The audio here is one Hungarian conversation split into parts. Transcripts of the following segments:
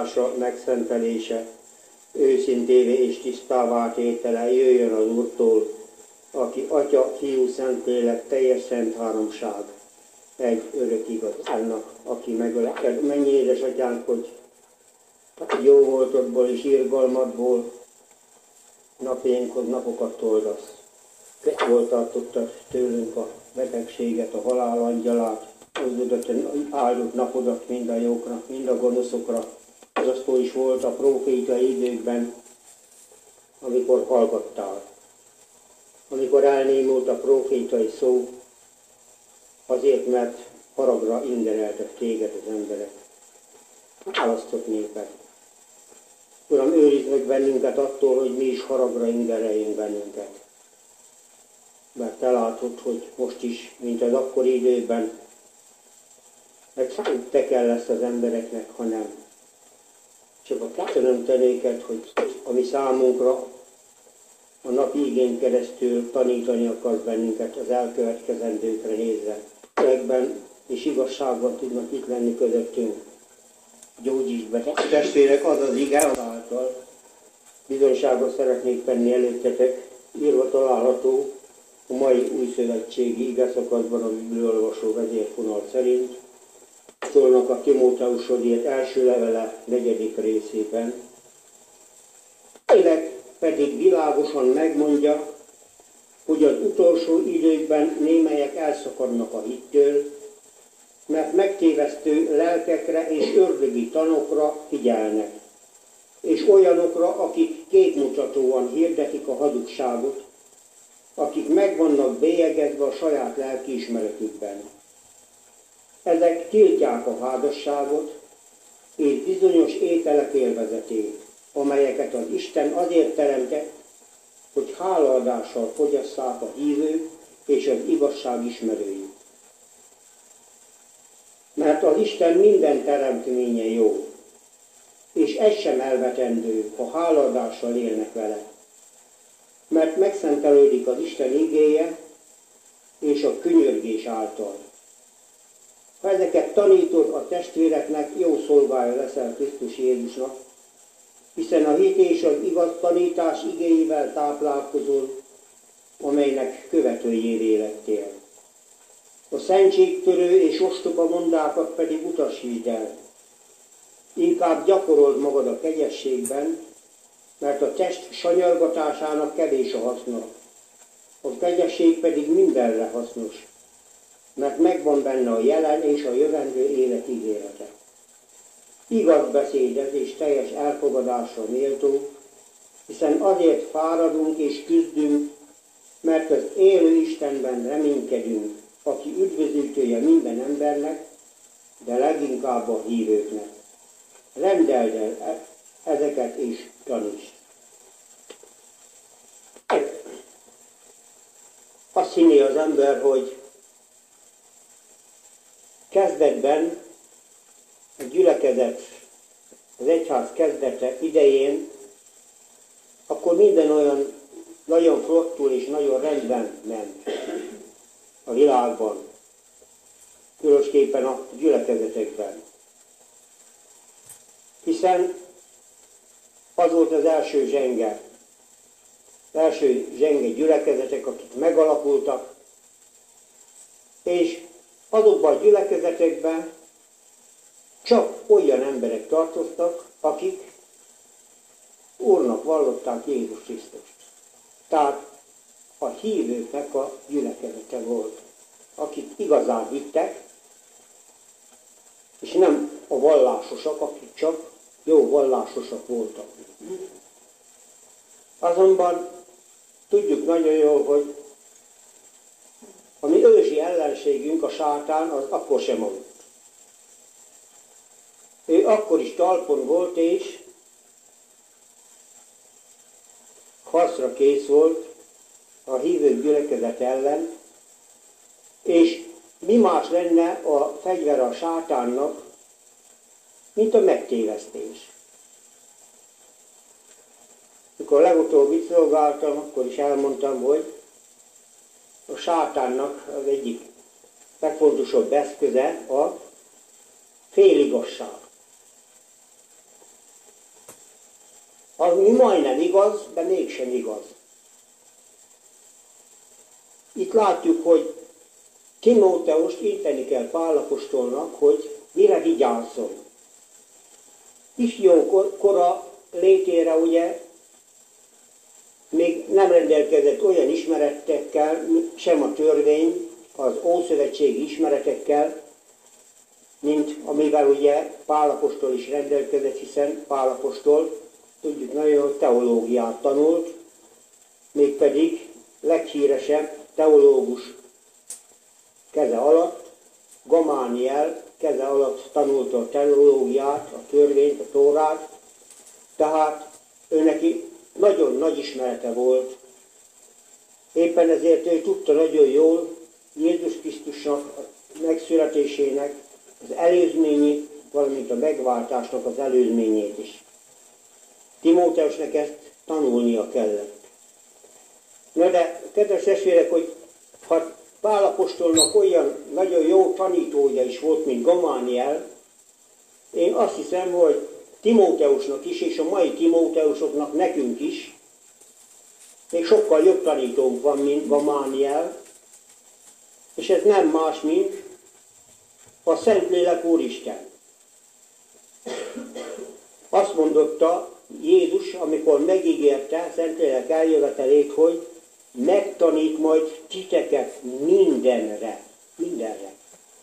megáldása, megszentelése, őszintévé és tisztává tétele jöjjön az Úrtól, aki Atya, Fiú, Szentlélek, teljes szent háromság, egy örök igaz annak, aki megöleked. Mennyi édesatyánk, hogy jó voltodból és irgalmadból napjainkhoz napokat toldasz. Hol tartottad tőlünk a betegséget, a halál angyalát, áldott napodat mind a jóknak, mind a gonoszokra. Azasztó is volt a prófétai időkben, amikor hallgattál. Amikor elnémult a prófétai szó, azért, mert haragra ingereltek téged az emberek. Választott néped. Uram, őrizd meg bennünket attól, hogy mi is haragra ingereljünk bennünket. Mert te látod, hogy most is, mint az akkori időben, meg te kell lesz az embereknek, hanem csak a köszönömtenéket, hogy ami számunkra a napi igény keresztül tanítani akarsz bennünket az elkövetkezendőkre nézve. Legben és igazságban tudnak itt lenni közöttünk. Gyógyítsd be. Testvérek, az az ige, által bizonyságot szeretnék tenni előttetek, írva található a mai új szövetségi igeszakaszban a bibliaolvasó vezérfonal szerint. Szólnak a Timóteushoz írt első levele 4. részében. Élek pedig világosan megmondja, hogy az utolsó időkben némelyek elszakadnak a hittől, mert megtévesztő lelkekre és ördögi tanokra figyelnek, és olyanokra, akik képmutatóan hirdetik a hazugságot, akik meg vannak bélyegezve a saját lelkiismeretükben. Ezek tiltják a házasságot és bizonyos ételek élvezetét, amelyeket az Isten azért teremtett, hogy hálaadással fogyasszák a hívők és az igazság ismerői. Mert az Isten minden teremtménye jó, és ez sem elvetendő, ha hálaadással élnek vele. Mert megszentelődik az Isten igéje és a könyörgés által. Ha ezeket tanítod a testvéreknek, jó szolgája leszel Krisztus Jézusnak, hiszen a hit és az igaz tanítás igéivel táplálkozol, amelynek követőjévé lettél. A szentségtörő és ostoba mondákat pedig utasítsd el. Inkább gyakorold magad a kegyességben, mert a test sanyargatásának kevés a haszna. A kegyesség pedig mindenre hasznos, mert megvan benne a jelen és a jövendő élet ígérete. Igaz beszédez és teljes elfogadásra méltó, hiszen azért fáradunk és küzdünk, mert az élő Istenben reménykedünk, aki üdvözítője minden embernek, de leginkább a hívőknek. Rendeld el ezeket és tanítsd. Azt hinné az ember, hogy kezdetben a gyülekezet, az egyház kezdete idején, akkor minden olyan nagyon flottul és nagyon rendben ment a világban, különösképpen a gyülekezetekben. Hiszen az volt az első zsenge gyülekezetek, akik megalakultak, és azokban a gyülekezetekben csak olyan emberek tartoztak, akik Úrnak vallották Jézus Krisztust. Tehát a hívőknek a gyülekezete volt, akik igazán hittek, és nem a vallásosak, akik csak jó vallásosak voltak. Azonban tudjuk nagyon jól, hogy a mi ősi ellenségünk, a sátán, az akkor sem aludt. Ő akkor is talpon volt, és harcra kész volt a hívők gyülekezet ellen, és mi más lenne a fegyvere a sátánnak, mint a megtévesztés. Mikor legutóbb itt szolgáltam, akkor is elmondtam, hogy a sátánnak az egyik legfontosabb eszköze a féligazság. ami majdnem igaz, de mégsem igaz. Itt látjuk, hogy Timóteust inteni kell Pál apostolnak, hogy mire vigyázzon. Ifjú kora létére ugye még nem rendelkezett olyan ismeretekkel, sem a törvény, az ószövetségi ismeretekkel, mint amivel ugye Pál apostol is rendelkezett, hiszen Pál apostol, tudjuk nagyon, hogy teológiát tanult, mégpedig leghíresebb teológus keze alatt, Gamániel keze alatt tanulta a teológiát, a törvényt, a tórát, tehát ő neki nagyon nagy ismerete volt. Éppen ezért ő tudta nagyon jól Jézus Krisztusnak a megszületésének az előzményét, valamint a megváltásnak az előzményét is. Timóteusnak ezt tanulnia kellett. Na de, kedves testvérek, hogy ha Pál apostolnak olyan nagyon jó tanítója is volt, mint Gamániel, én azt hiszem, hogy Timóteusnak is, és a mai Timóteusoknak, nekünk is, még sokkal jobb tanítónk van, mint Gamániel, és ez nem más, mint a Szentlélek Úristen. Azt mondotta Jézus, amikor megígérte Szentlélek eljövetelét, hogy megtanít majd titeket mindenre. Mindenre.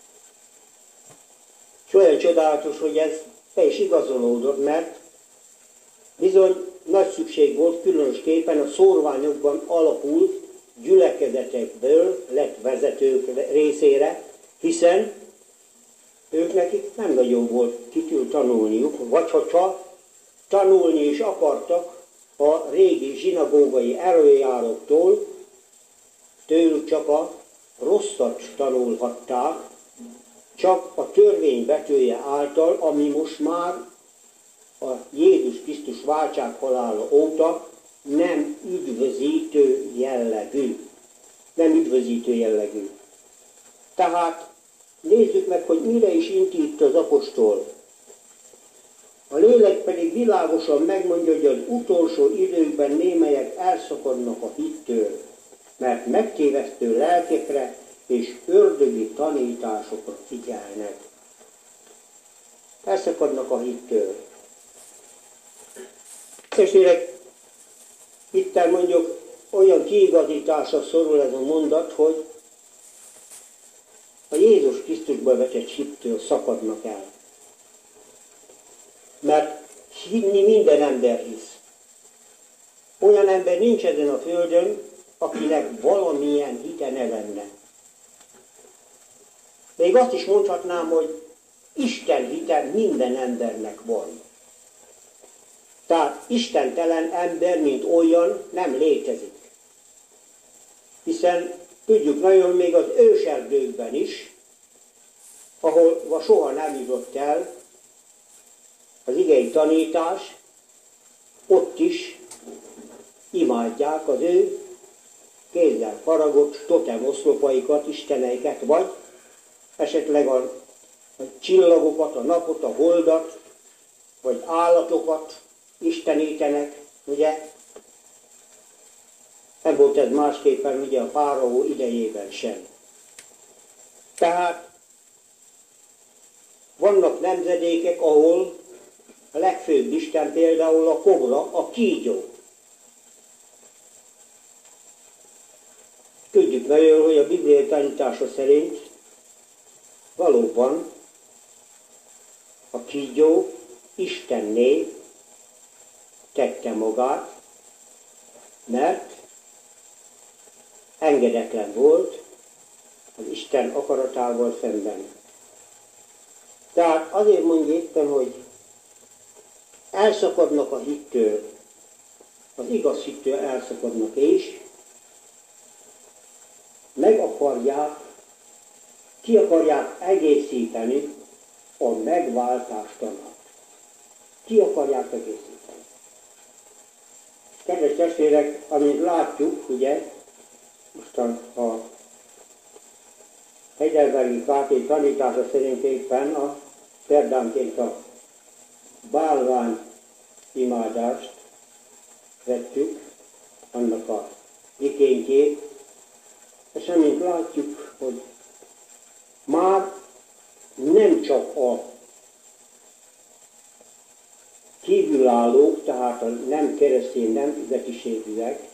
És olyan csodálatos, hogy ez be is igazolódott, mert bizony nagy szükség volt különösképpen a szórványokban alapult gyülekezetekből lett vezetők részére, hiszen ők nekik nem nagyon volt kitül tanulniuk, vagy hogyha tanulni is akartak a régi zsinagógai előjáróktól, tőlük csak a rosszat tanulhatták, csak a törvény betűje által, ami most már a Jézus Krisztus váltsághalála óta nem üdvözítő jellegű. Nem üdvözítő jellegű. Tehát nézzük meg, hogy mire is inti itt az apostol. A lélek pedig világosan megmondja, hogy az utolsó időkben némelyek elszakadnak a hittől, mert megtévesztő lelkekre és ördögi tanításokra figyelnek. Elszakadnak a hittől. Testvérek, itten mondjuk olyan kiigazításra szorul ez a mondat, hogy a Jézus Krisztusba vetett hittől szakadnak el. Mert hinni minden ember hisz. Olyan ember nincs ezen a földön, akinek valamilyen hite ne lenne. Még azt is mondhatnám, hogy Isten hite minden embernek van. Tehát istentelen ember, mint olyan, nem létezik. Hiszen tudjuk nagyon, még az őserdőkben is, ahol soha nem jutott el az igei tanítás, ott is imádják az ő kézzel faragott totem oszlopaikat, isteneiket, vagy esetleg a csillagokat, a napot, a holdat, vagy állatokat istenítenek, ugye? Nem volt ez másképpen ugye a fáraó idejében sem. Tehát vannak nemzedékek, ahol a legfőbb isten például a kobra, a kígyó. Tudjuk nagyon, hogy a Biblia tanítása szerint valóban a kígyó Istenné tette magát, mert engedetlen volt az Isten akaratával szemben. Tehát azért mondja éppen, hogy elszakadnak a hittől, az igaz hittől elszakadnak, és ki akarják egészíteni a megváltás tanát. Ki akarják egészíteni. Kedves testvérek, amint látjuk, ugye, mostan a Heidelbergi Káté tanítása szerint éppen a szerdánként a bálvány imádást vettük, annak a mikéntjét, és amint látjuk, hogy már nem csak a kívülállók, tehát a nem keresztény, nem üzletiségűek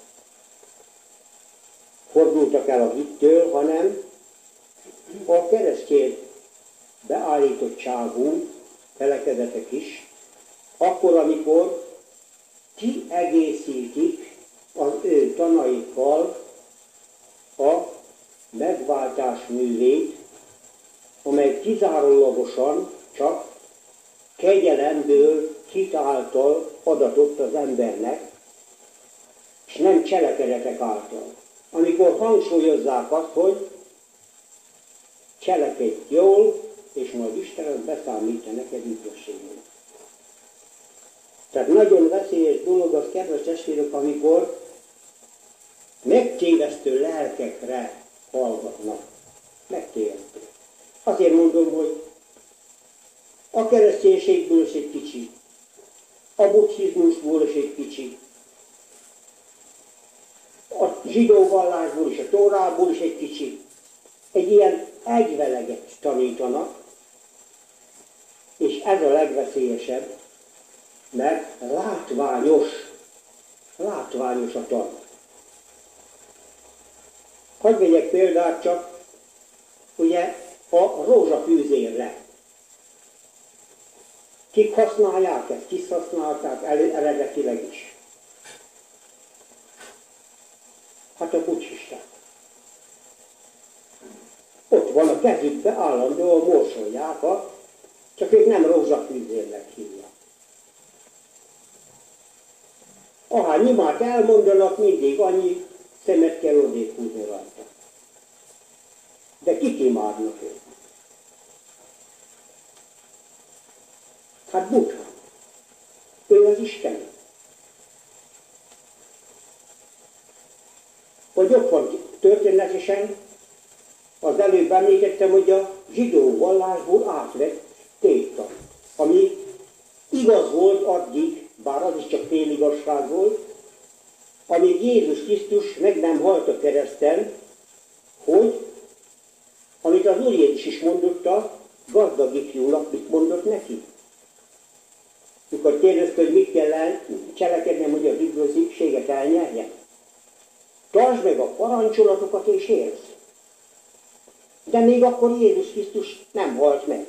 fordultak el a hittől, hanem a keresztény beállítottságú felekezetek is, akkor, amikor kiegészítik az ő tanaikkal a megváltás művét, amely kizárólagosan csak kegyelemből, hit által adatott az embernek, és nem cselekedetek által. Amikor hangsúlyozzák azt, hogy cselekedj jól, és majd Isten az beszámítja neked üdvösségül. Tehát nagyon veszélyes dolog az, kedves testvérek, amikor megtévesztő lelkekre hallgatnak. Megtévesztő. Azért mondom, hogy a kereszténységből is egy kicsi, a buddhizmusból is egy kicsi, a zsidó vallásból is, a tórából is egy kicsi. Egy ilyen egyveleget tanítanak, és ez a legveszélyesebb, mert látványos a tan. Hadd vegyek példát csak, ugye a rózsafűzérre. Kik használják ezt? Kik használták eredetileg is? Hát a buddhisták. Ott van a kezükbe, állandóan morsolják, csak ők nem rózsafűzérnek hívják. Ahány imát elmondanak, mindig annyi szemet kell odébb húzni rajta. De kik imádnak ők? Hát Buddha. Ő az Isten. Vagy ott van történetesen, az előbb említettem, hogy a zsidó vallásból átvett tévtan, ami igaz volt addig, bár az is csak féligazság volt, amíg Jézus Krisztus meg nem halt a kereszten, hogy, amit az Úr Jézus is mondott a gazdag ifjúnak, mit mondott neki. Mikor kérdezte, hogy mit kell cselekednem, hogy az üdvösséget elnyerjem. Tartsd meg a parancsolatokat és élsz. De még akkor Jézus Krisztus nem halt meg.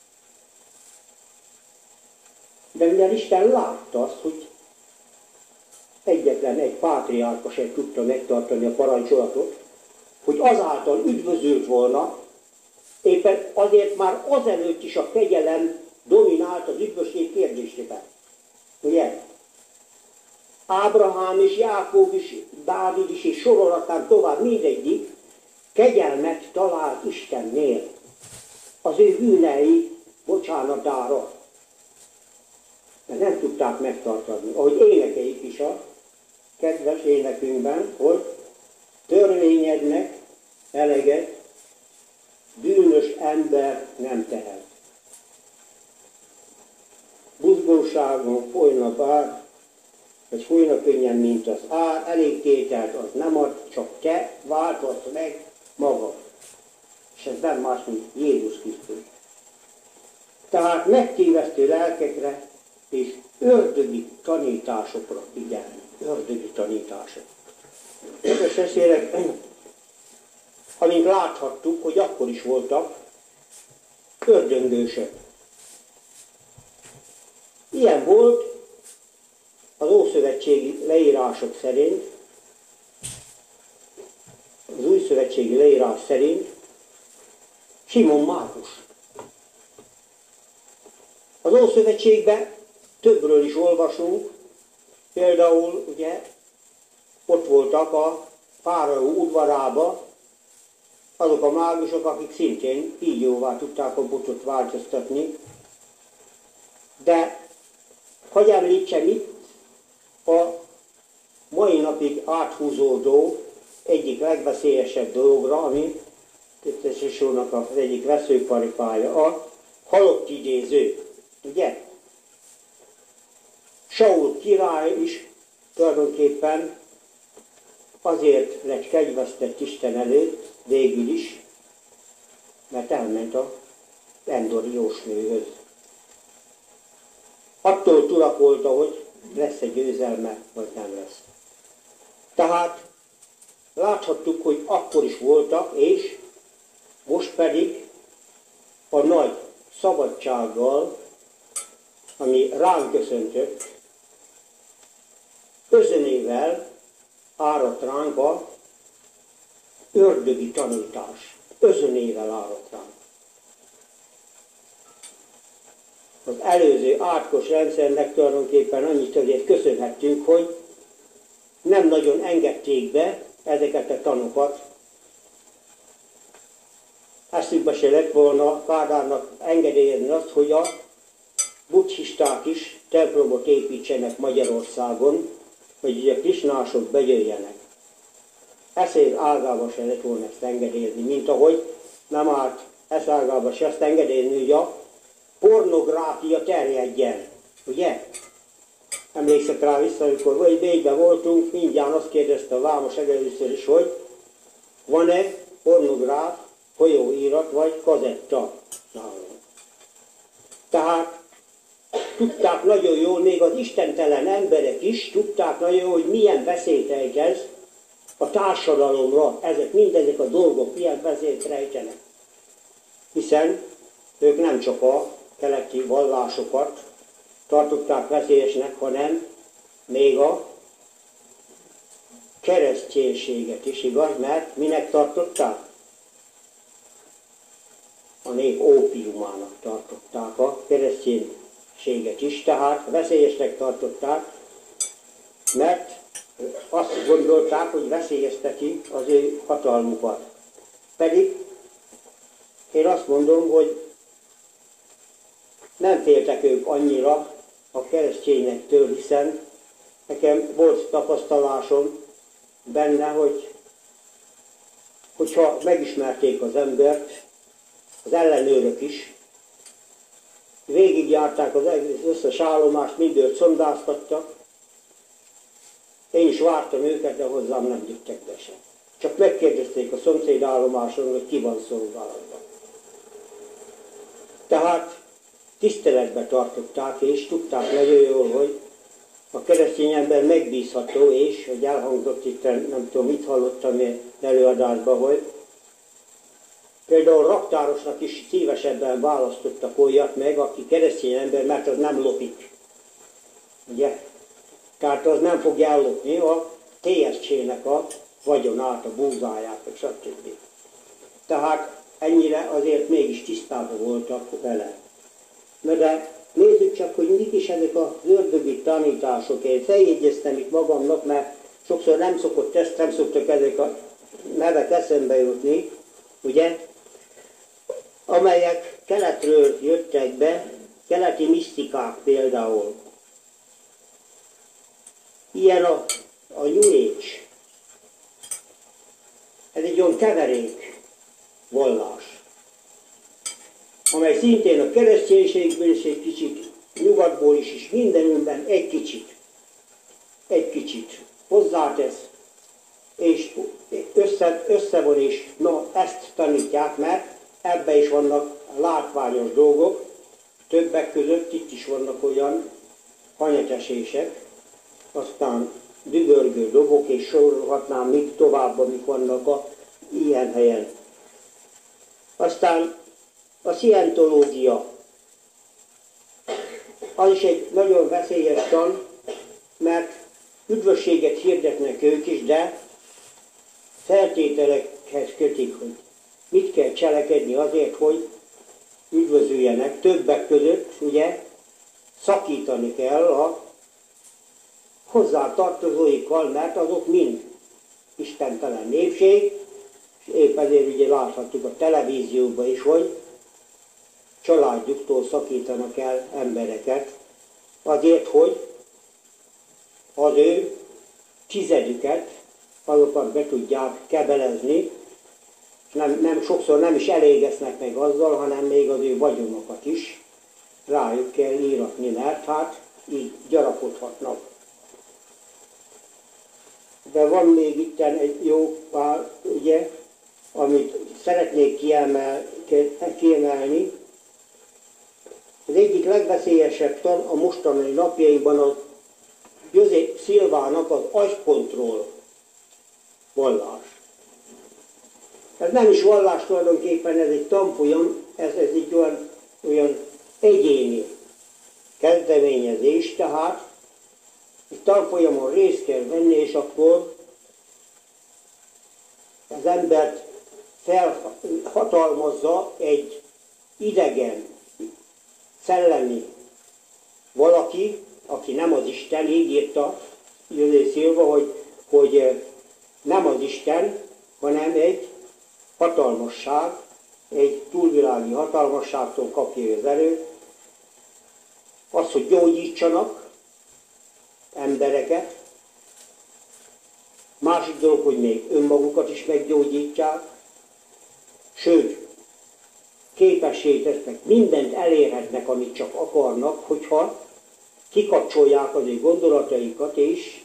De mivel Isten látta azt, hogy egyetlen egy pátriárka sem tudta megtartani a parancsolatot, hogy azáltal üdvözült volna, éppen azért már azelőtt is a kegyelem dominált az üdvösség kérdésében. Ugye? Ábrahám és Jákob is, Dávid is, és sorolhatnánk tovább, mindegyik kegyelmet talált Istennél, az ő bűnei bocsánatára. De nem tudták megtartani. Ahogy énekeljük is a kedves énekünkben, hogy törvényednek eleget bűnös ember nem tehet. Buzgóságon folyna bár, vagy folyna könnyen, mint az ár, elég tételt az nem ad, csak te változz meg magad. És ez nem más, mint Jézus Krisztus. Tehát megtévesztő lelkekre és ördögi tanításokra figyelni. Ördögi tanítások. Kedves testvérek, amint láthattuk, hogy akkor is voltak ördöngősök. Ilyen volt az ószövetségi leírások szerint, az újszövetségi leírás szerint Simon Mágus. Az Ószövetségben többről is olvasunk, például ugye ott voltak a fáraó udvarába azok a mágusok, akik szintén kígyóvá tudták a botot változtatni, de hogy említsem itt a mai napig áthúzódó egyik legveszélyesebb dologra, ami Testesónak az egyik veszőparipája, a halott idéző. Ugye? Saul király is tulajdonképpen azért lett kegyvesztett Isten előtt végül is, mert elment a Endori jósnőhöz. Attól turakolta, hogy lesz-e győzelme, vagy nem lesz. Tehát láthattuk, hogy akkor is voltak, és most pedig a nagy szabadsággal, ami ránk köszöntött, özönével áradt ránk a ördögi tanítás. Özönével áradt ránk. Az előző átkos rendszernek tulajdonképpen annyit azért köszönhettünk, hogy nem nagyon engedték be ezeket a tanokat. Eszükbe se lett volna Kádárnak engedélyezni azt, hogy a buddhisták is templomot építsenek Magyarországon, hogy a krisnások bejöjjenek. Eszély ágába se lett volna ezt engedélyezni, mint ahogy nem állt eszágába se ezt engedélyezni, hogy a pornográfia terjedjen, ugye? Emlékszek rá vissza, amikor vagy Bécsben voltunk, mindjárt azt kérdezte a vámos először is, hogy van-e pornográf folyóirat vagy kazetta nálunk. Tehát tudták nagyon jól, még az istentelen emberek is tudták nagyon jól, hogy milyen veszélyt rejt ez a társadalomra, mindezek a dolgok milyen veszélyt rejtenek. Hiszen ők nem csak a keleti vallásokat tartották veszélyesnek, hanem még a kereszténységet is, igaz? Mert minek tartották? A nép ópiumának tartották a kereszténységet is, tehát veszélyesnek tartották, mert azt gondolták, hogy veszélyezteti az ő hatalmukat. Pedig én azt mondom, hogy nem féltek ők annyira a keresztényektől, hiszen nekem volt tapasztalásom benne, hogyha megismerték az embert, az ellenőrök is, végigjárták az összes állomást, mindőt szondáztattak, én is vártam őket, de hozzám nem jöttek be sem. Csak megkérdezték a szomszéd állomáson, hogy ki van szolgálatban. Tehát tiszteletbe tartották, és tudták nagyon jól, hogy a keresztény ember megbízható, és hogy elhangzott itt, nem tudom, mit hallottam előadásban, hogy például raktárosnak is szívesebben választottak olyat meg, aki keresztény ember, mert az nem lopik. Ugye? Tehát az nem fogja ellopni a TSC-nek a vagyonát, a búzáját, vagy stb. Tehát ennyire azért mégis tisztában voltak vele. Na de nézzük csak, hogy mik is ezek az ördögi tanítások. Én feljegyeztem itt magamnak, mert sokszor nem szoktak ezek a nevek eszembe jutni, ugye? Amelyek keletről jöttek be, keleti misztikák például. Ilyen a New Age. Ez egy olyan keverék vallás, amely szintén a kereszténységből is egy kicsit, nyugatból is mindenünkben egy kicsit hozzátesz, és összevon is, ezt tanítják, mert ebben is vannak látványos dolgok, többek között itt is vannak olyan hanyatesések, aztán dübörgő dobok, és sorolhatnám még tovább, amik vannak ilyen helyen. Aztán a szientológia, az is egy nagyon veszélyes tan, mert üdvösséget hirdetnek ők is, de feltételekhez kötik, hogy mit kell cselekedni azért, hogy üdvözüljenek. Többek között, ugye, szakítani kell a hozzátartozóikkal, mert azok mind istentelen népség, és épp ezért ugye láthatjuk a televízióban is, hogy családjuktól szakítanak el embereket, azért, hogy az ő tizedüket, azokat be tudják kebelezni, és sokszor nem is elégeznek meg azzal, hanem még az ő vagyonokat is rájuk kell íratni, mert hát így gyarapodhatnak. de van még itt egy jó pár, ugye, amit szeretnék kiemelni. Az egyik legveszélyesebb tan a mostani napjainkban a José Silvának az agykontroll vallás. Ez nem is vallás tulajdonképpen, ez egy tanfolyam, ez egy olyan egyéni kezdeményezés, tehát egy tanfolyamon részt kell venni, és akkor az embert felhatalmazza egy idegen, szellemi valaki, aki nem az Isten, így írta José Silva, hogy nem az Isten, hanem egy hatalmasság, egy túlvilági hatalmasságtól kapja az erőt, az, hogy gyógyítsanak embereket, másik dolog, hogy még önmagukat is meggyógyítják, sőt, képessé tesznek, mindent elérhetnek, amit csak akarnak, hogyha kikapcsolják az ő gondolataikat, és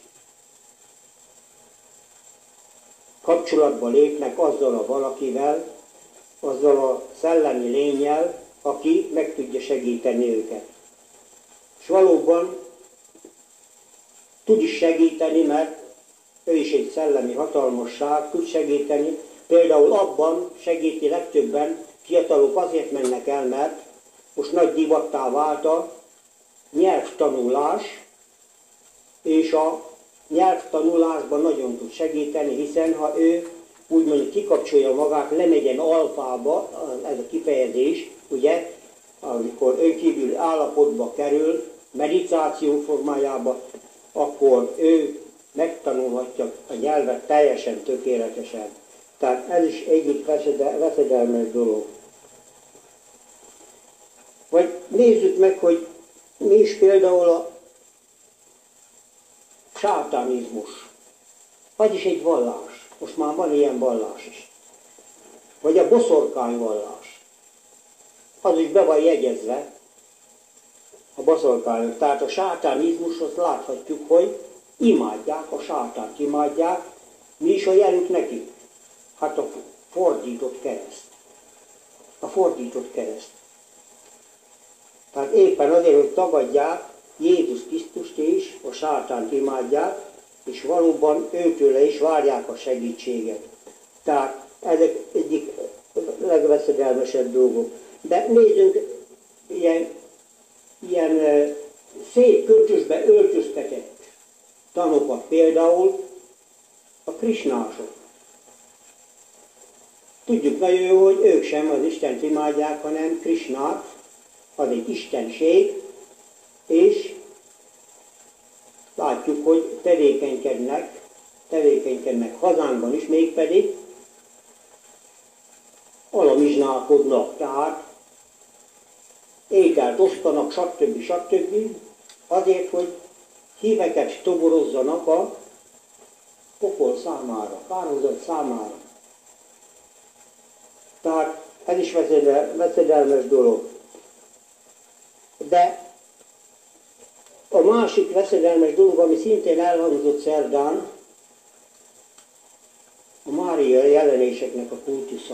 kapcsolatba lépnek azzal a valakivel, azzal a szellemi lénnyel, aki meg tudja segíteni őket. És valóban tud is segíteni, mert ő is egy szellemi hatalmasság, tud segíteni. Például abban segíti legtöbben, fiatalok azért mennek el, mert most nagy divattá vált a nyelvtanulás, és a nyelvtanulásban nagyon tud segíteni, hiszen ha ő úgymond kikapcsolja magát, lemegyen alfába, ez a kifejezés, ugye, amikor önkívüli állapotba kerül, meditáció formájába, akkor ő megtanulhatja a nyelvet teljesen tökéletesen. Tehát ez is egyik veszedelmes dolog. Vagy nézzük meg, hogy mi is például a sátánizmus. Az is egy vallás. Most már van ilyen vallás is. Vagy a boszorkányvallás. Az is be van jegyezve a boszorkányok. Tehát a sátánizmusot láthatjuk, hogy imádják, a sátánt imádják. Mi is a jelük nekik? Hát a fordított kereszt. A fordított kereszt. Tehát éppen azért, hogy tagadják Jézus Krisztust és a sátánt imádják, és valóban őtőle is várják a segítséget. Tehát ezek egyik legveszedelmesebb dolgok. De nézzünk ilyen szép köntösbe öltöztetett tanokat, például a krisnások. Tudjuk nagyon jó, hogy ők sem az Istent imádják, hanem Krisnát, az egy istenség, és látjuk, hogy tevékenykednek hazánkban is, mégpedig alamizsnálkodnak, tehát ételt osztanak, stb. Azért, hogy híveket toborozzanak a pokol számára, kárhozat számára. Tehát ez is veszedelmes dolog. De a másik veszedelmes dolog, ami szintén elhangzott szerdán, a Mária jelenéseknek a kultusza.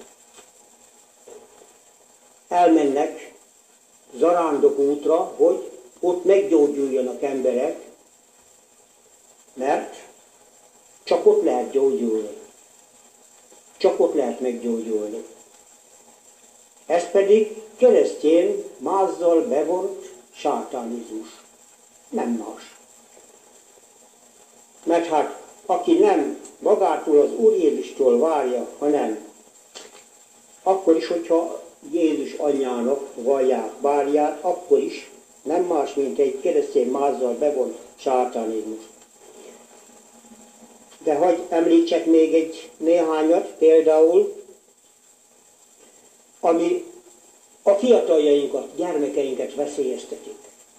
Elmennek zarándok útra, hogy ott meggyógyuljanak emberek, mert csak ott lehet gyógyulni. Csak ott lehet meggyógyulni. Ez pedig keresztény mázzal bevont sátánizmus. Nem más. Mert hát, aki nem magától az Úr Jézustól várja, hanem akkor is, hogyha Jézus anyjának vallják bárját, akkor is nem más, mint egy keresztény mázzal bevont sátánizmus. De hadd említsek még egy néhányat, például, ami a fiataljainkat, gyermekeinket veszélyeztetik.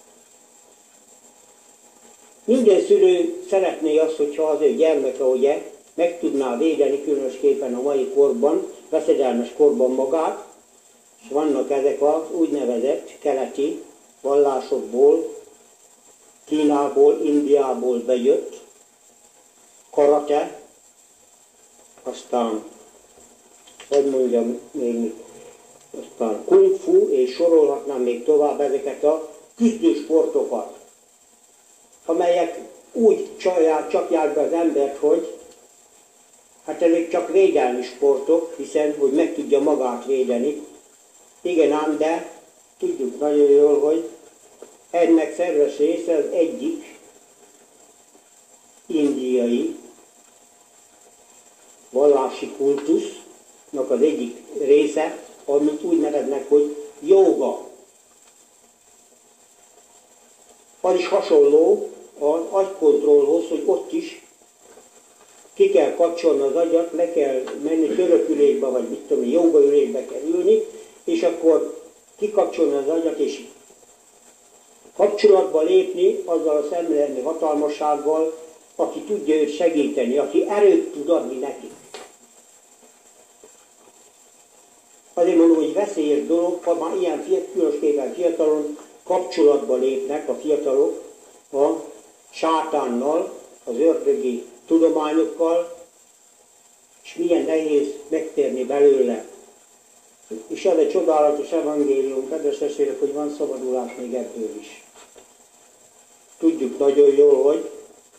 Minden szülő szeretné azt, hogyha az ő gyermeke, ugye, meg tudná védeni, különösképpen a mai korban, veszedelmes korban magát, és vannak ezek az úgynevezett keleti vallásokból, Kínából, Indiából bejött karate, aztán, hogy mondjam még, aztán kung fu, és sorolhatnám még tovább ezeket a küzdősportokat, amelyek úgy csapják be az embert, hogy hát ezek csak védelmi sportok, hiszen hogy meg tudja magát védeni. Igen ám, de tudjuk nagyon jól, hogy ennek szerves része az egyik indiai vallási kultusznak az egyik része, amit úgy neveznek, hogy jóga. Az is hasonló az agykontrollhoz, hogy ott is ki kell kapcsolni az agyat, le kell menni törökülésbe, vagy mit tudom, jógaülésbe kell ülni, és akkor kikapcsolni az agyat, és kapcsolatba lépni azzal a szemlélni hatalmassággal, aki tudja őt segíteni, aki erőt tud adni nekik. Azért mondom, hogy veszélyes dolog, ha már ilyen különösképpen fiatalon kapcsolatba lépnek a fiatalok a sátánnal, az ördögi tudományokkal, és milyen nehéz megtérni belőle. És ez egy csodálatos evangélium, kedves testvérek, hogy van szabadulás még ebből is. Tudjuk nagyon jól, hogy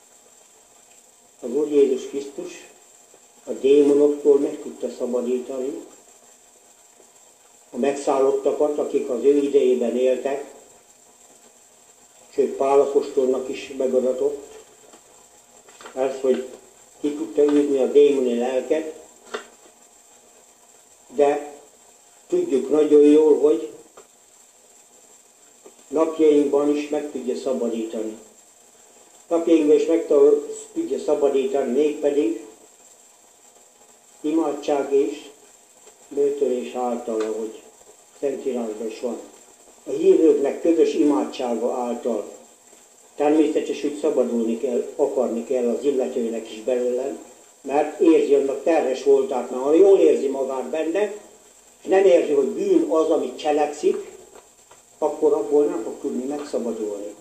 az Úr Jézus Krisztus a démonoktól meg tudta szabadítani a megszállottakat, akik az ő idejében éltek, sőt Pál apostolnak is megadatott, ez, hogy ki tudta űzni a démoni lelket, de tudjuk nagyon jól, hogy napjainkban is meg tudja szabadítani. Napjainkban is meg tudja szabadítani, mégpedig imádság és bőtölés által, ahogy Szentírásban is van. A hívőknek közös imádsága által. Természetes, hogy szabadulni kell, akarni kell az illetőnek is belőle, mert érzi annak terhes voltát, mert ha jól érzi magát benne, és nem érzi, hogy bűn az, amit cselekszik, akkor abból nem fog tudni megszabadulni.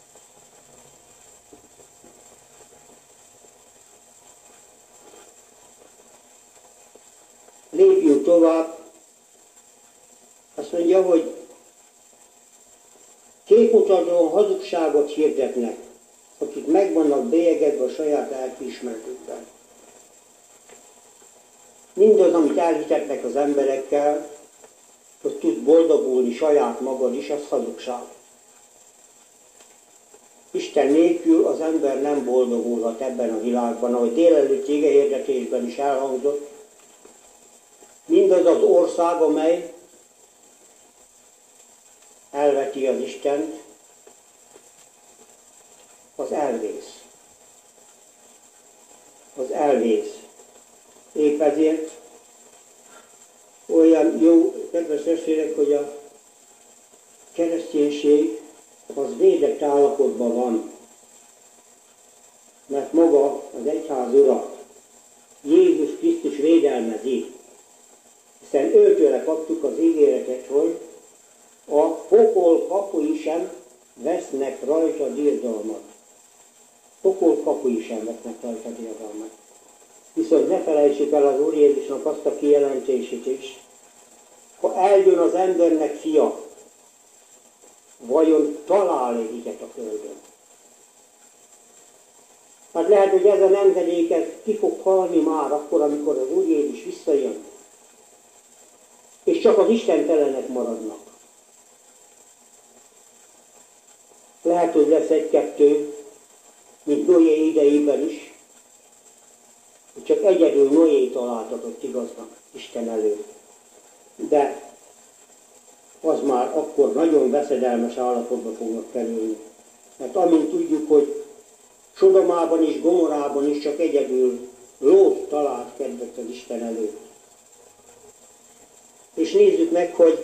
Lépjünk tovább. Azt mondja, hogy képmutatón hazugságot hirdetnek, akik meg vannak bélyegedve a saját lelkiismeretükben. Mindaz, amit elhitetnek az emberekkel, hogy tud boldogulni saját magad is, az hazugság. Isten nélkül az ember nem boldogulhat ebben a világban, ahogy délelőtt igehirdetésben is elhangzott. Mindaz az ország, amely elveti az Istent, az elvész. Az elvész. Épp ezért olyan jó, kedves testvérek, hogy a kereszténység az védett állapotban van. Mert maga az egyház ura, Jézus Krisztus védelmezi. Hiszen őtőle kaptuk az ígéretet, hogy a pokol kapui sem vesznek rajta diadalmat. Pokol kapui sem vesznek rajta diadalmat. Viszont ne felejtsük el az Úr Jézusnak azt a kijelentését is, ha eljön az embernek fia, vajon talál-e hitet a földön? Hát lehet, hogy ez a nemzedék ki fog halni már akkor, amikor az Úr Jézus visszajön, és csak az istentelenek maradnak. Lehet, hogy lesz egy-kettő, mint Noé idejében is, hogy csak egyedül Noé találtatott igaznak Isten előtt. De az már akkor nagyon veszedelmes állapotba fognak kerülni. Mert amint tudjuk, hogy Sodomában és Gomorában is csak egyedül Lót talált kedvet az Isten előtt. És nézzük meg, hogy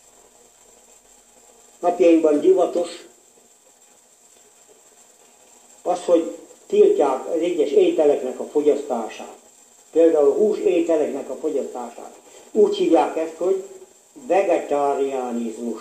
napjainkban divatos az, hogy tiltják az egyes ételeknek a fogyasztását. Például a hús ételeknek a fogyasztását. Úgy hívják ezt, hogy vegetariánizmus.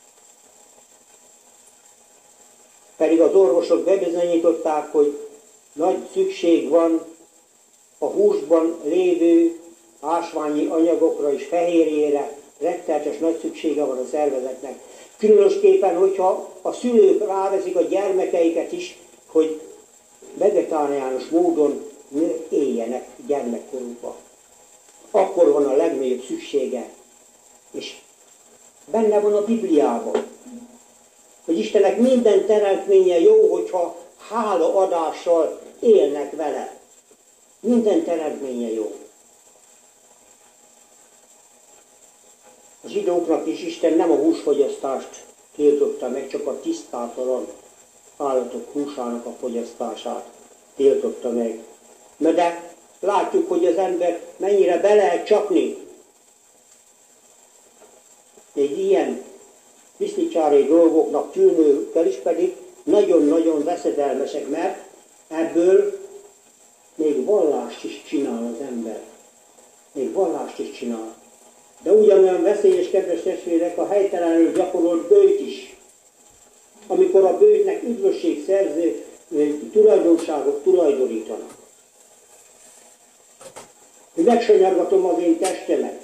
Pedig az orvosok bebizonyították, hogy nagy szükség van a húsban lévő ásványi anyagokra és fehérjére, rettenetes nagy szüksége van a szervezetnek. Különösképpen, hogyha a szülők ráveszik a gyermekeiket is, hogy vegetáriánus módon éljenek gyermekkorukban. Akkor van a legnagyobb szüksége. És benne van a Bibliában, hogy Istennek minden teremtménye jó, hogyha hálaadással élnek vele. Minden teremtménye jó. A zsidóknak is Isten nem a húsfogyasztást tiltotta meg, csak a tisztátalan állatok húsának a fogyasztását tiltotta meg. De látjuk, hogy az ember mennyire be lehet csapni egy ilyen viszlicsári dolgoknak tűnőkkel is, pedig nagyon-nagyon veszedelmesek, mert ebből még vallást is csinál az ember. Még vallást is csinál. De ugyanolyan veszélyes, kedves testvérek, a helytelenül gyakorolt bőjt is. Amikor a bőjtnek üdvösségszerző tulajdonságot tulajdonítanak. Hogy megsanyargatom az én testemet.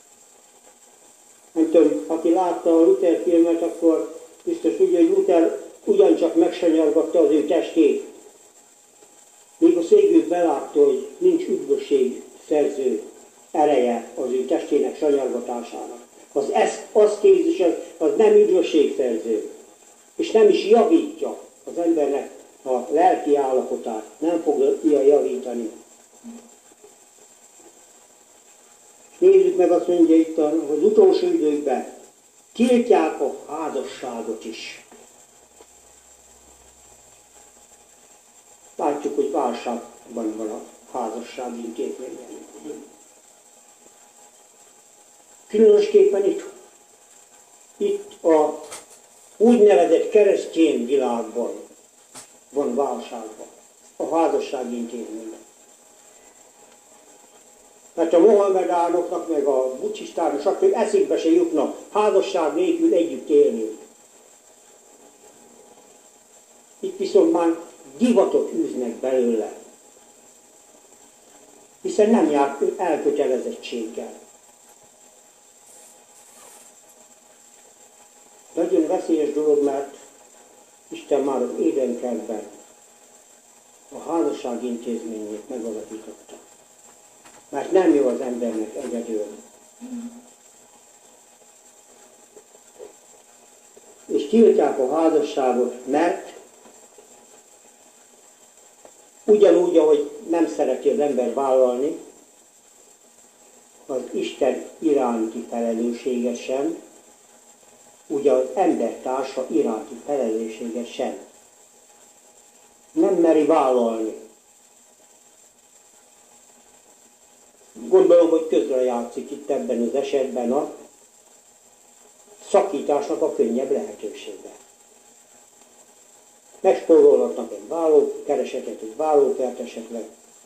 Nem tudom, aki látta a Luther filmet, akkor biztos tudja, hogy Luther ugyancsak megsanyargatta az ő testét. Még a szégő belátta, hogy nincs üdvösségszerző ereje az ő testének sanyargatásának. Az aszkézis az nem üdvösségszerző, és nem is javítja az embernek a lelki állapotát, nem fogja javítani. Nézzük meg, azt mondja itt az utolsó időkben, tiltják a házasságot is. Látjuk, hogy válságban van a házasság intézménye. Különösképpen itt a úgynevezett keresztény világban van válságban a házasság intézménye. Mert a mohamedánoknak, meg a buddhistának, stb. Eszükbe se jutnak házasság nélkül együtt élni. Itt viszont már divatot űznek belőle, hiszen nem jár elkötelezettséggel. Nagyon veszélyes dolog, mert Isten már az Édenkertben a házasság intézményét megalapította. Mert nem jó az embernek egyedül. És tiltják a házasságot, mert ugyanúgy, ahogy nem szereti az ember vállalni, az Isten iránti felelősséget sem, ugye az embertársa iránti felelősséget sem. Nem meri vállalni. Gondolom, hogy közrejátszik itt ebben az esetben a szakításnak a könnyebb lehetősége. Megspórolhatnak egy vállókeresetet, egy vállókert esetleg.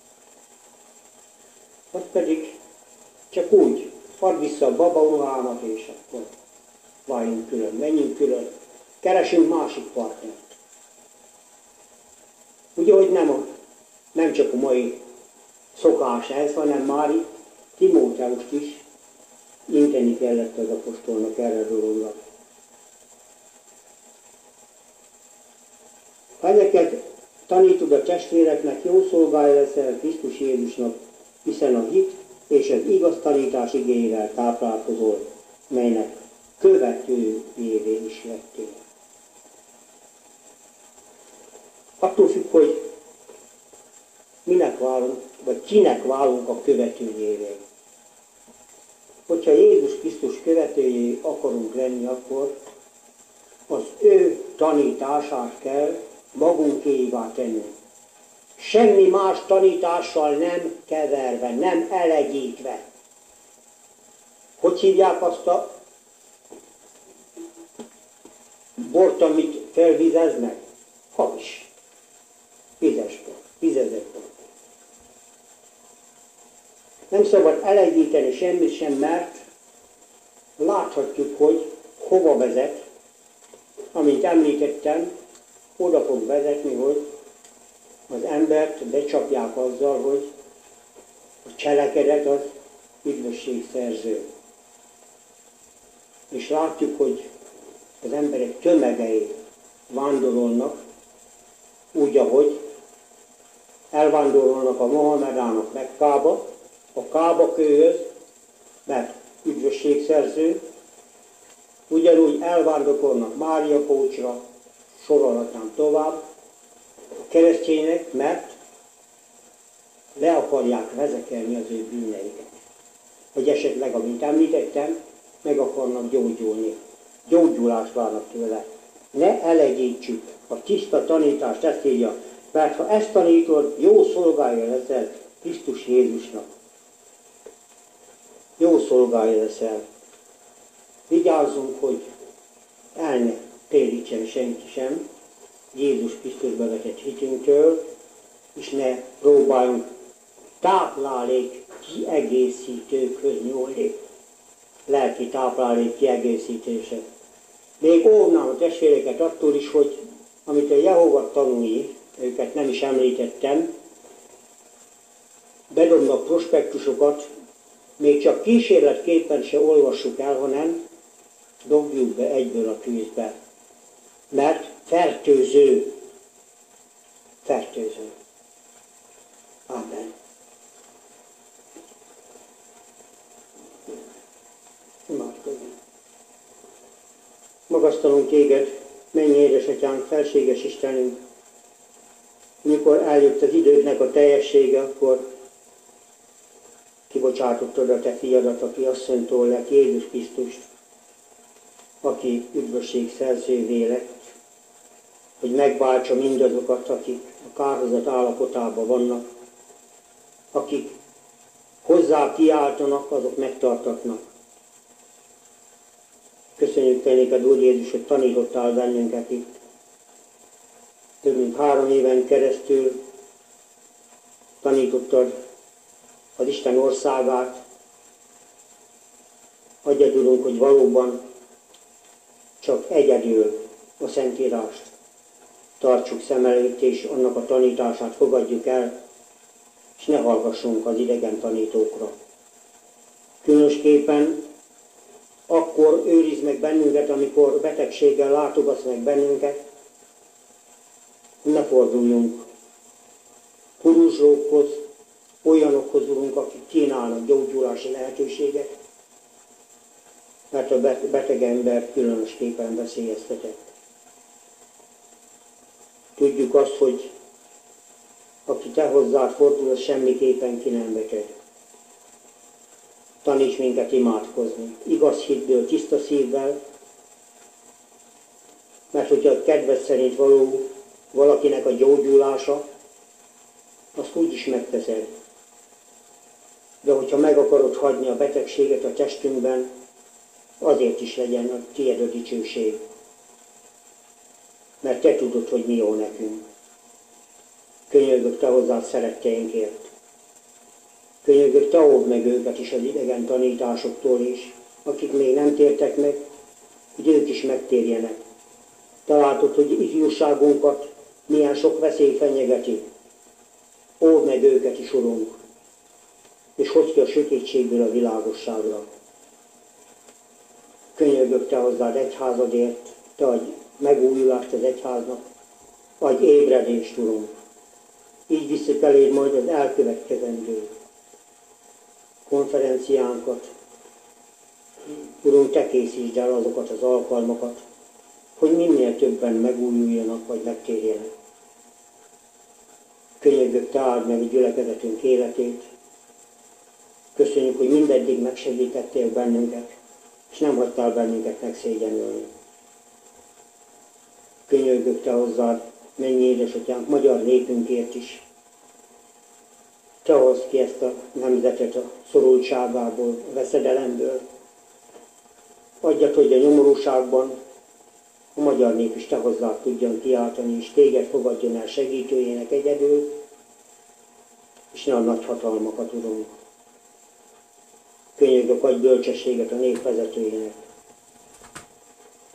Vagy pedig csak úgy, add vissza a babaruhámat, és akkor váljunk külön, menjünk külön, keresünk másik partnert. Ugye, hogy nem csak a mai szokás ez, hanem már itt Timóteust is inteni kellett az apostolnak erre a dologra. Ha ezeket tanítod a testvéreknek, jó szolgája leszel Krisztus Jézusnak, hiszen a hit és az igaz tanítás igéjével táplálkozol, melynek követőjévé is lettél. Attól függ, hogy minek válunk, vagy kinek válunk a követőjévé. Hogyha Jézus Krisztus követőjé akarunk lenni, akkor az ő tanítását kell magunkévá tenni. Semmi más tanítással nem keverve, nem elegyítve. Hogy hívják azt a bort, amit felvizeznek? Hamis. Vizes bor, vizezett bor. Nem szabad elegyíteni semmit sem, mert láthatjuk, hogy hova vezet, amint említettem, oda fog vezetni, hogy az embert becsapják azzal, hogy a cselekedet az üdvösségszerző. És látjuk, hogy az emberek tömegei vándorolnak, úgy, ahogy elvándorolnak a Mohamedának Mekkába, a Kába kőhöz, mert üdvösségszerző, ugyanúgy elvándorolnak Mária Pócsra, sorolhatnám tovább, a keresztények, mert le akarják vezekelni az ő bűneiket. Hogy esetleg, amint említettem, meg akarnak gyógyulni. Gyógyulást várnak tőle. Ne elegyítsük a tiszta tanítást, ezt írja, mert ha ezt tanítod, jó szolgálja leszel Krisztus Jézusnak. Jó szolgálja leszel. Vigyázzunk, hogy el ne térítsen senki sem Jézus Krisztusba vetett hitünktől, és ne próbáljunk táplálék kiegészítőkhöz nyúlni. Lelki táplálék kiegészítése. Még óvnám a testvéreket attól is, hogy amit a Jehova tanúi, őket nem is említettem, bedobnak prospektusokat, még csak kísérletképpen se olvassuk el, hanem dobjuk be egyből a tűzbe. Mert fertőző. Fertőző. Amen. Imádkozzunk. Magasztalunk téged, mennyi édesatyánk, felséges Istenünk. Mikor eljött az időknek a teljessége, akkor kibocsátottad a te fiadat, aki asszonytól lett, Jézus Krisztust, aki üdvösség szerzővé lett, hogy megváltsa mindazokat, akik a kárhozat állapotában vannak, akik hozzá kiáltanak, azok megtartatnak. Köszönjük te néked, Úr Jézus, hogy tanítottál bennünket itt. Több mint 3 éven keresztül tanítottad az Isten országát. Adja tudunk, hogy valóban csak egyedül a Szentírást tartsuk szem előtt, és annak a tanítását fogadjuk el, és ne hallgassunk az idegen tanítókra. Különösképpen akkor őrizd meg bennünket, amikor betegséggel látogatsz meg bennünket, ne forduljunk kuruzslókhoz, olyanokhoz, Urunk, akik kínálnak gyógyulási lehetőséget, mert a beteg ember különösképpen veszélyeztetett. Tudjuk azt, hogy aki te hozzád fordul, az semmiképpen ki nem beteg. Taníts minket imádkozni, igaz hitből, tiszta szívvel, mert hogyha a kedved szerint való valakinek a gyógyulása, azt úgy is megteszed. De hogyha meg akarod hagyni a betegséget a testünkben, azért is legyen a tiéd a dicsőség. Mert te tudod, hogy mi jó nekünk. Könyörgök te hozzád szeretteinkért. Könyörgök, te óvd meg őket is az idegen tanításoktól is, akik még nem tértek meg, hogy ők is megtérjenek. Te látod, hogy ifjúságunkat milyen sok veszély fenyegeti. Óvd meg őket is, Urunk, és hozd ki a sötétségből a világosságra. Könyörgök te hozzád egyházadért, te adj megújulást az egyháznak, adj ébredést, Urunk. Így visszük eléd majd az elkövetkezendő konferenciánkat. Urunk, te készítsd el azokat az alkalmakat, hogy minél többen megújuljanak, vagy megtérjenek. Könyörgök, te áld meg a gyülekezetünk életét. Köszönjük, hogy mindeddig megsegítettél bennünket, és nem hagytál bennünket megszégyenülni. Könyörgök te hozzád, mennyi édesatyánk, magyar népünkért is. Te hozd ki ezt a nemzetet a szorultságából, a veszedelemből. Adjad, hogy a nyomorúságban a magyar nép is te hozzád tudjon kiáltani, és téged fogadjon el segítőjének egyedül, és ne a nagy hatalmakat, Urunk. Könyörgök, adj bölcsességet a nép vezetőjének.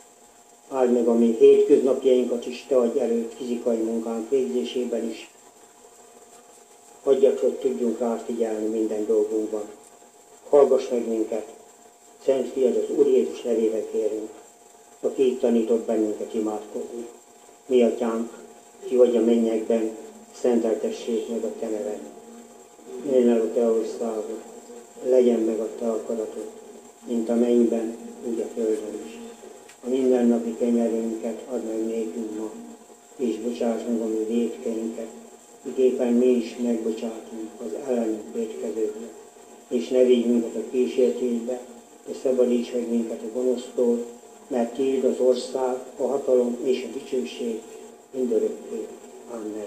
Áld meg a mi hétköznapjainkat is, te adj erőt fizikai munkánk végzésében is, adjad, hogy tudjunk rá figyelni minden dolgunkban. Hallgass meg minket, Szent Fiad, az Úr Jézus nevébe kérünk, aki itt tanított bennünket imádkozni. Mi atyánk, ki vagy a mennyekben, szenteltessék meg a te neved. Jöjjön el a te országod, legyen meg a te akaratod, mint a mennyben, úgy a földön is. A mindennapi kenyerünket add meg nékünk ma, és bocsáss meg a mi vétkeinket, miképpen mi is megbocsátunk az ellenünk vétkezőknek. És ne vigy minket a kísértésbe, de szabadíts meg minket a gonosztól, mert tiéd az ország, a hatalom és a dicsőség mindörökké. Amen.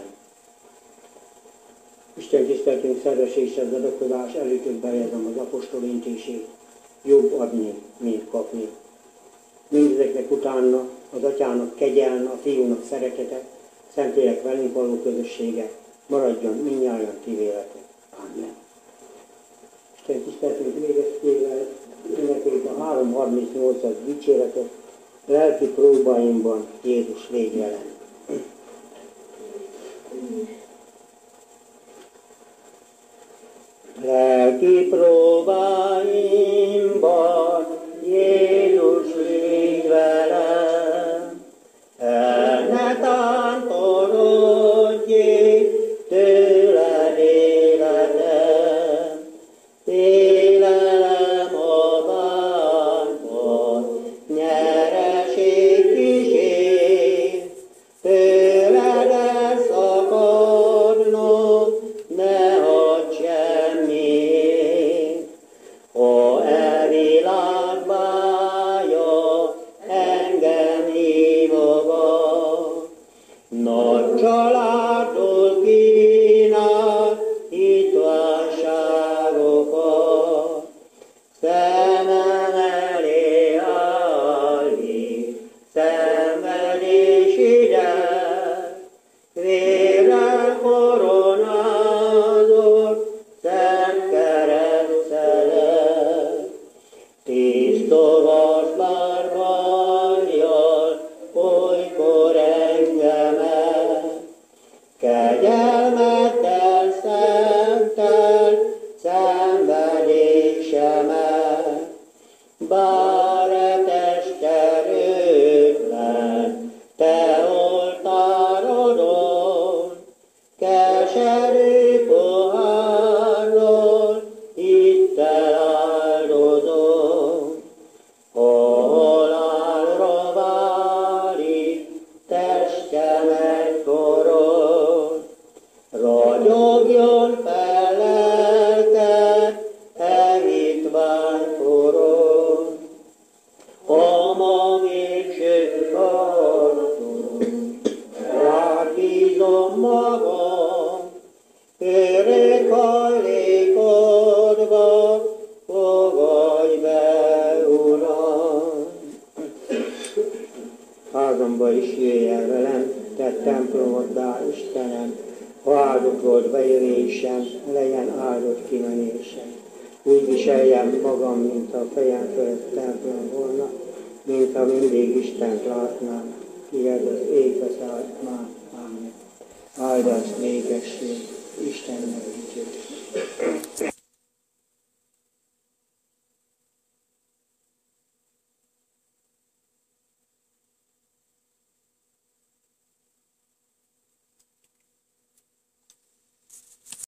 Isten tiszteltünk szerves és az adakozás előttük bejezem az apostol intését. Jobb adni, mint kapni. Mindezeknek utána az atyának kegyelme, a fiúnak szeretete, Szentlélek velünk való közössége maradjon mindnyájan ti véletek. Amen. Isten tiszteltünk végeztével ünnepeljük a 338-as dicséretet, lelki próbáimban Jézus légy velem. Lelki próbáimban Jézus légy velem, el ne tántorodjék tőled életem, félelem a bánkot, nyereség kísér, tőled elszakadnom, ne hadd semmiért. Ó, e világ bája engem hívogat, nagy családról kínál hitvánságokat, szemem elé állít szenvedés ide, vérrel koronázott szent keresztelet. 10 tovas bárbányjal olykor engemet, kegyelmettel szentelt szenvedésemet, bár e test erőtlen, te oltárodon, keserű pohárról hittel áldozom. Halálra válik testemet koron, ragyogjon fel lelked e hitvány koron. A ma végső harcon rád bízom magam, örök hajlékodba fogadj be, Uram. Házamba is jöjj el velem, te templomoddá, Istenem, ha áldott volt bejövésem, legyen áldott kimenésem. Úgy viseljem magam, mint a fejem fölött templom volna, mint ha mindig Istent látnám, kied az égbe szállt már. Amen. Áldás nékesség Istennek.